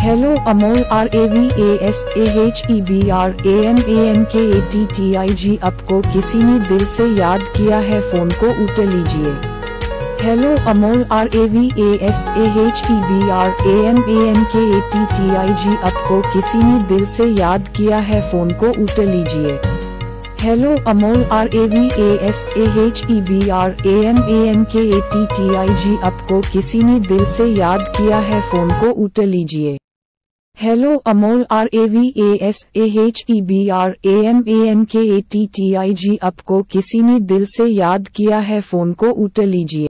Hello Amol RAVASAHEBRANANKATTIG आपको किसी ने दिल से याद किया है, फोन को उठा लीजिए। हेलो अमोल RAVASAHEBRANANKATTIG आपको किसी ने दिल से याद किया है, फोन को उठा लीजिए। हेलो अमोल RAVASAHEBRANANKATTIG आपको किसी ने दिल से याद किया है, फोन को उठा लीजिए। हेलो अमोल RAVASAHEBRANANKATTIG आपको किसी ने दिल से याद किया है, फोन को उठा लीजिए।